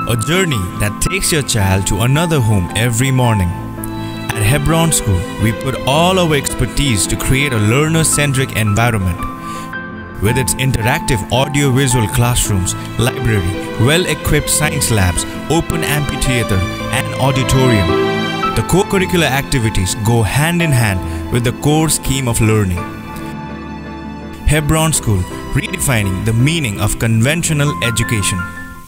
a journey that takes your child to another home every morning. At Hebron School, we put all our expertise to create a learner-centric environment. With its interactive audio-visual classrooms, library, well-equipped science labs, open amphitheater, and auditorium, the co-curricular activities go hand in hand with the core scheme of learning. Hebron School, redefining the meaning of conventional education.